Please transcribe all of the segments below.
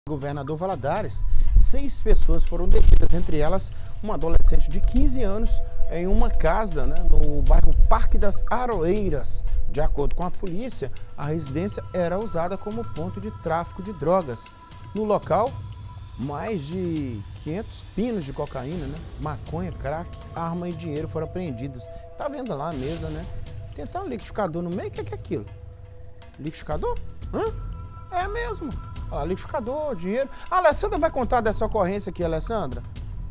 Governador Valadares, 6 pessoas foram detidas, entre elas uma adolescente de 15 anos em uma casa, no bairro Parque das Aroeiras. De acordo com a polícia, a residência era usada como ponto de tráfico de drogas. No local, mais de 500 pinos de cocaína, maconha, crack, arma e dinheiro foram apreendidos. Tá vendo lá a mesa, Tem até um liquidificador no meio. O que é aquilo? Liquidificador? É mesmo. Olha lá, liquidificador, dinheiro. A Alessandra vai contar dessa ocorrência aqui, Alessandra.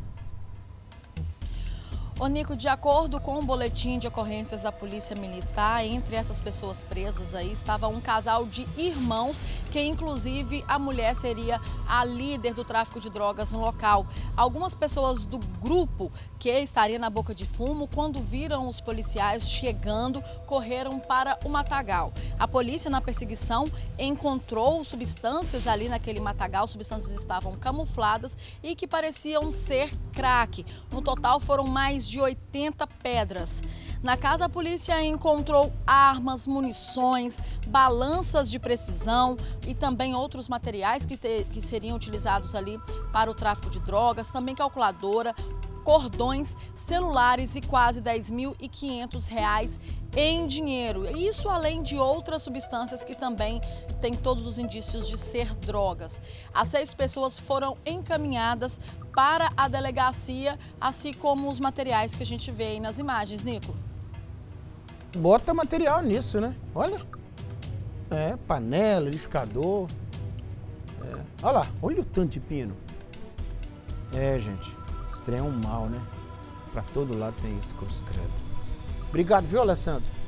Ô Nico, de acordo com o boletim de ocorrências da Polícia Militar, entre essas pessoas presas aí estava um casal de irmãos, que inclusive a mulher seria a líder do tráfico de drogas no local. Algumas pessoas do grupo que estaria na boca de fumo, quando viram os policiais chegando, correram para o matagal. A polícia, na perseguição, encontrou substâncias ali naquele matagal, substâncias estavam camufladas e que pareciam ser crack. No total foram mais de 80 pedras. Na casa, a polícia encontrou armas, munições, balanças de precisão e também outros materiais que seriam utilizados ali para o tráfico de drogas, também calculadora, cordões, celulares e quase R$10.500 em dinheiro. Isso além de outras substâncias que também têm todos os indícios de ser drogas. As 6 pessoas foram encaminhadas para a delegacia, assim como os materiais que a gente vê aí nas imagens, Nico. Bota material nisso, Olha. Panela, liquidificador. Olha lá, olha o tanto de pino. Gente. Esse trem é um mal, Pra todo lado tem isso, cruz credo. Obrigado, viu, Alessandro?